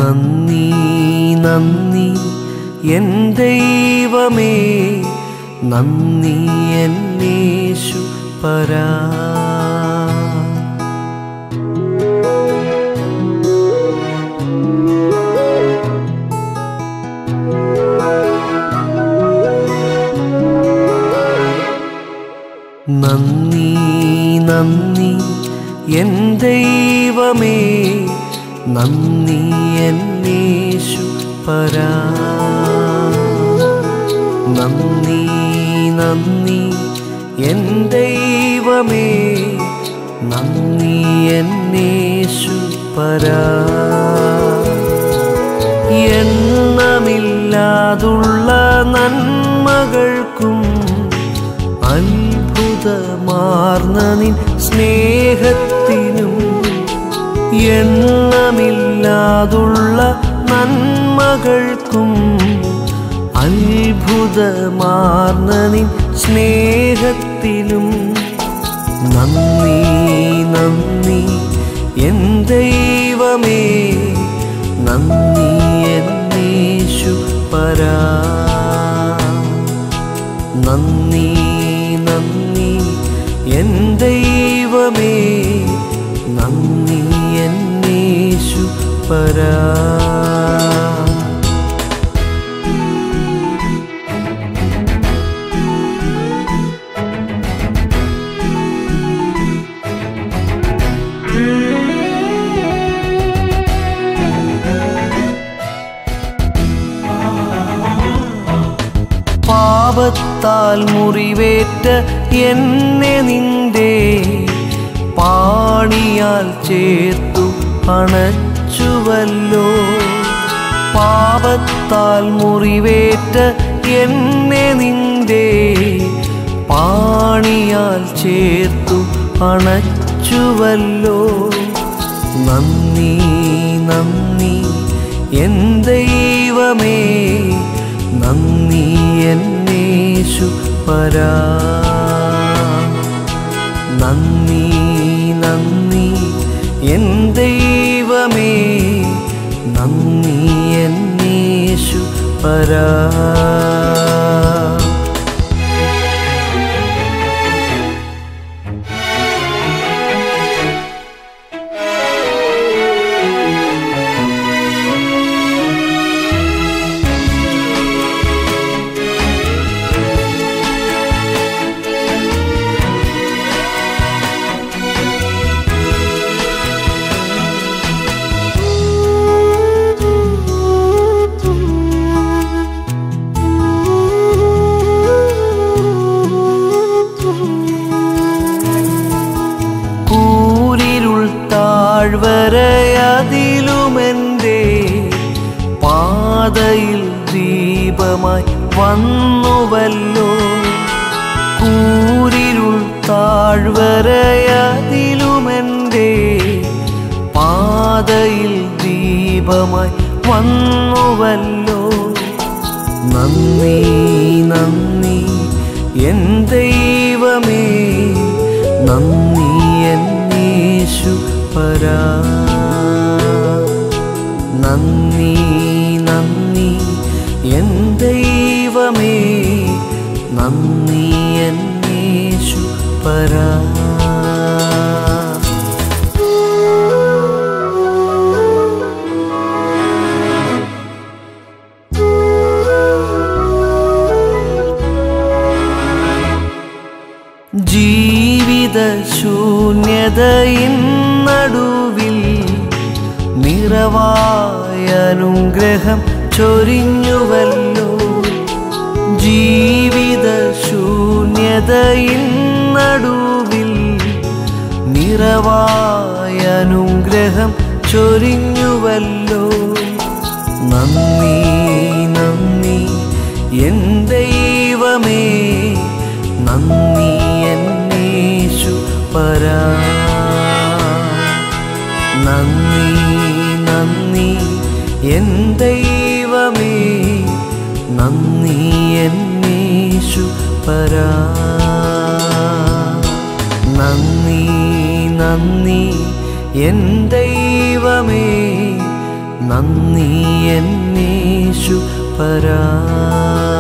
നന്ദി നന്ദി എൻ ദൈവമേ, നന്ദി എൻ യേശുപരാ. നന്ദി നന്ദി എൻ ദൈവമേ, നന്ദി എൻ യേശുപരാ. നന്ദി നന്ദി എൻ ദൈവമേ, നന്ദി എൻ യേശുപരാ. എണ്ണമില്ലാതുള്ള നന്മകൾക്കും അത്ഭുതമാർന്ന നിൻ സ്നേഹത്തിനും, എണ്ണമില്ലാതുള്ള നന്മകൾക്കും അത്ഭുതമാർന്ന നിൻ സ്നേഹത്തിനും നന്ദി നന്ദി എൻ ദൈവമേ, നന്ദി എൻ യേശുപരാ. നന്ദി നന്ദി എൻ ദൈവമേ, നന്ദി എൻ യേശുപരാ. പാപത്താൽ മുറിവേറ്റ എന്നെ നിന്റെ പാണിയാൽ ചേർത്തു അണച്ചുവല്ലോ. പാപത്താൽ മുറിവേറ്റ എന്നെ നിന്റെ പാണിയാൽ ചേർത്തു അണച്ചുവല്ലോ. നന്ദി നന്ദി എൻ ദൈവമേ, നന്ദി എൻ യേശുപരാ. നന്ദി നന്ദി എൻ ദൈവമേ, നന്ദി എൻ യേശുപരാ. താഴ്വരയതിലുമെൻ്റെ പാതയിൽ ദീപമായി വന്നുവല്ലോ. കൂരിരുൾ താഴ്വരയതിലുമെൻ്റെ പാതയിൽ ദീപമായി വന്നുവല്ലോ. നന്ദി നന്ദി എൻ ദൈവമേ, നന്ദി എൻ യേശുപരാ. നന്ദി നന്ദി എൻ ദൈവമേ, നന്ദി എൻ യേശുപരാ. ജീവിത ശൂന്യതയിൻ നടുവിൽ നിറവായ അനുഗ്രഹം ചൊരിഞ്ഞുവല്ലോ. ജീവിത ശൂന്യതയിൻ നടുവിൽ നിറവായ അനുഗ്രഹം ചൊരിഞ്ഞുവല്ലോ. നന്ദി നന്ദി എൻ ദൈവമേ, നന്ദി എൻ യേശുപരാ. നന്ദി നന്ദി എൻ ദൈവമേ, നന്ദി എൻ യേശുപരാ. നന്ദി നന്ദി എൻ ദൈവമേ, നന്ദി എന്നേശു പരാ.